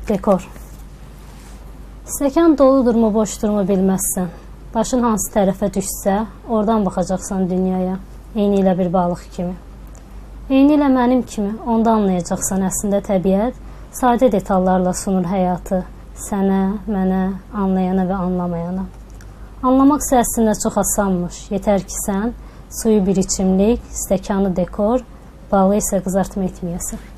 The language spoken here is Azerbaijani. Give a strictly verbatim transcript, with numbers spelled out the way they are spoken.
Dekor. Stəkan doludurmu, boşdurmu bilməzsən. Başın hansı tərəfə düşsə, oradan baxacaqsan dünyaya. Eyni ilə bir balıq kimi. Eyni ilə mənim kimi, onda anlayacaqsan əslində təbiət sadə detallarla sunur həyatı. Sənə, mənə, anlayana və anlamayana. Anlamaq isə əslində çox asanmış. Yetər ki sən suyu bir içimlik, stəkanı dekor, balı isə qızartma etməyəsən.